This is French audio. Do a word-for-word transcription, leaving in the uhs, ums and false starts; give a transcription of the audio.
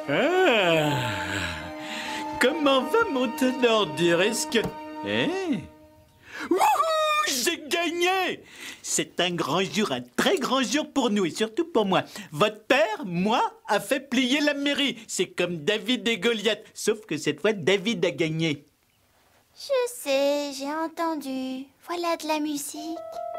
Ah. Comment va mon tenordure? Est-ce que... Hein? Wouhou! J'ai gagné! C'est un grand jour, un très grand jour pour nous et surtout pour moi. Votre père, moi, a fait plier la mairie. C'est comme David et Goliath, sauf que cette fois, David a gagné. Je sais, j'ai entendu. Voilà de la musique.